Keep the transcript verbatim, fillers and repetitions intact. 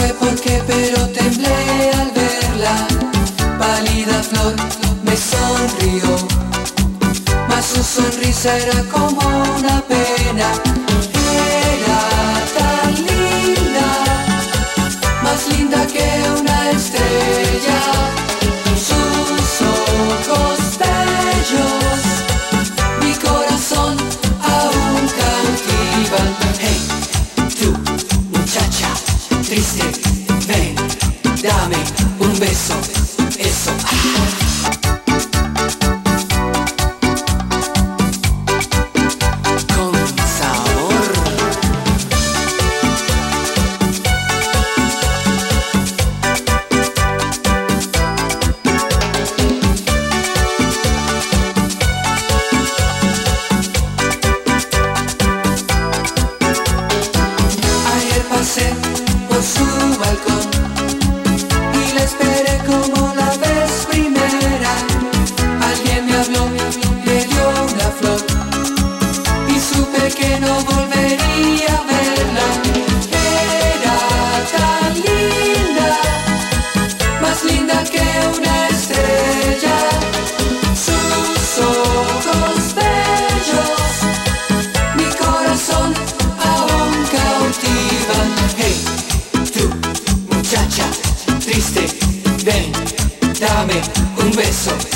sé por qué, pero temblé al verla. Pálida flor me sonrió, mas su sonrisa era como una pena. Era tan linda, más linda que una estrella. Sus ojos bellos mi corazón aún cautivan. Hey, tú, muchacha triste, ven, dame un beso. Eso. Con sabor. Ayer pasé por su balcón y la esperé como la vez primera. Alguien me habló, me dio una flor y supe que no volvería a verla. Era tan linda, más linda que una estrella. Sus ojos bellos mi corazón aún cautivan. Hey, tú, muchacha triste, ven, dame un beso.